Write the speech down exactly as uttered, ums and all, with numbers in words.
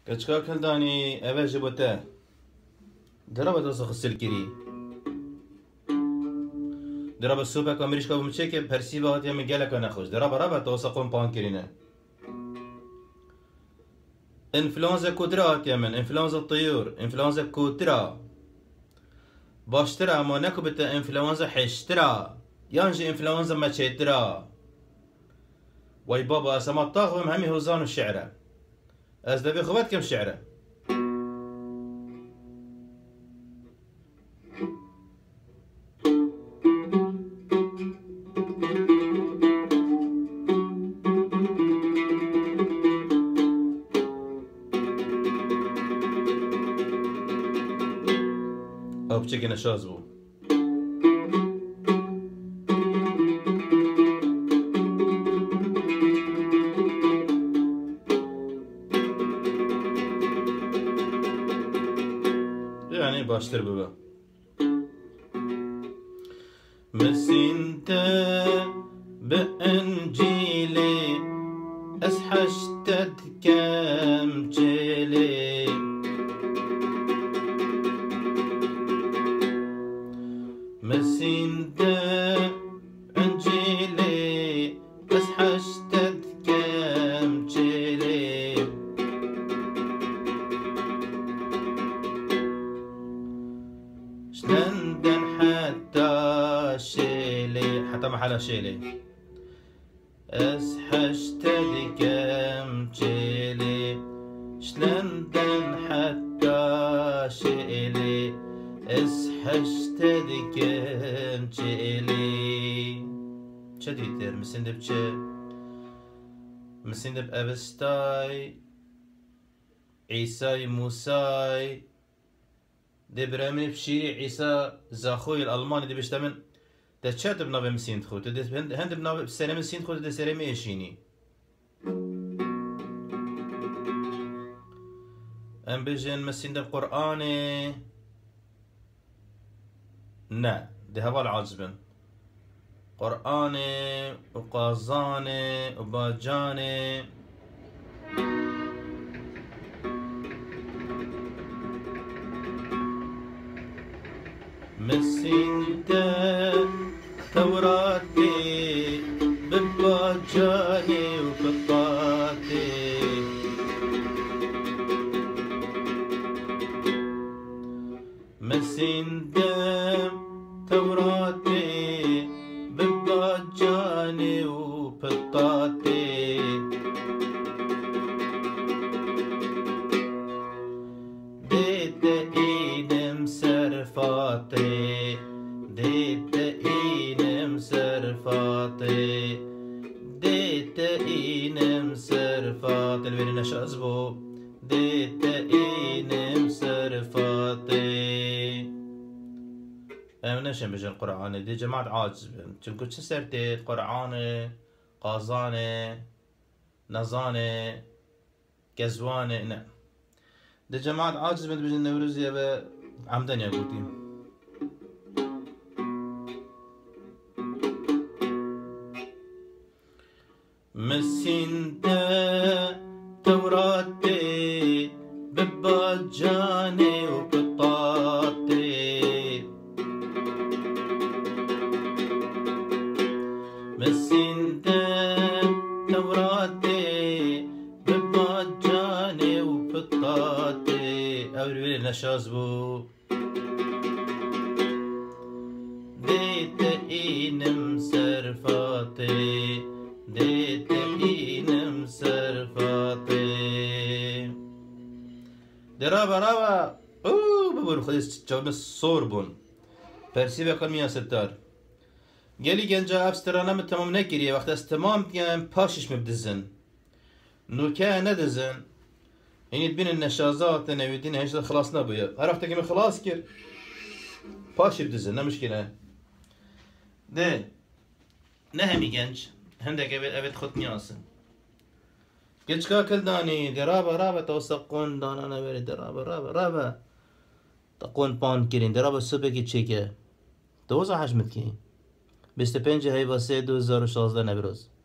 كشكا كل داني أبى جبته درا بتوسخ السلكري درا بالسوبر كامريش كابو مشيك برسي بهات يا مجالك أنا خوش درا برا بتوسخون بانكرينه انفلونزا كودرات يا من انفلونزا الطيور انفلونزا كودرا باشترا ما نكو بتا انفلونزا حشترا يانجي انفلونزا ما تشترا واي بابا اسما طاغم همي هوزان الشعره از دبي خبات كم شعره او بشكل نشاز بو يعني باشتر ببا مسنت بانجيلي اسحشتت كم جيلي مسنت انجيلي اسحشتت كم جيلي شلندن حتى شيلي حتى محل شيلي اسحشتت كم جيلي شلندن حتى شيلي اسحشتت كم جيلي شديتر مسندب چه مسندب أبستاي عيساي موساي دي برامي بشيري عيسى زاخوي الألماني دي بيشتمن ده تشات بنابي مسيند خوت ده هند بنابي بسلام مسيند خوت ده سلامي ايشيني ام بيجن مسيند بقرآني نا ده هوا العجبن قرآني وقازاني وباجاني مسنت توراتي بباجاني وبطاتي مسنت توراتي بباجاني وبطاتي ديت ايدم سرفاتي ديت اينم سرفاتي ديت اينم سرفاتي البيري نشاز بو ديت اينم سرفاتي ام نشم بجن قرآن دي جماعة عاجبن چونكو چه سرتي قرآن قازاني نزاني كزواني نه دي جماعة عاجزة بنت بجن نوروز يابا عمدن يا قوتي مسنت توراتي بباجاني وبطاتي مسنت توراتي بباجاني وبطاتي أولي نشاز بو ديت اينم سرفاتي ديت اينم سرفاتي درابا رابا اوه ببور خديس جواب الصور بون برسي بكل مياه ستار قالي جنجا ابسترانا من تمام نكري وقت استمام كان باشش مبدزن نوكا ندزن يعني تبين النشازات نويدين هيش خلاص نبويا عرفت كيف خلاص كير باش بدزن لا مشكلة ده نهمي جنج هندك أبد أبد خد نياسن قلت كاكل داني درابة رابة توسقون دانا أنا بري درابة رابة رابة تقون بان كيرين درابة سوبكي تشيكه توزع حجمت كين بیست و پنج هیوا سه دو هزار و شانزده نوروز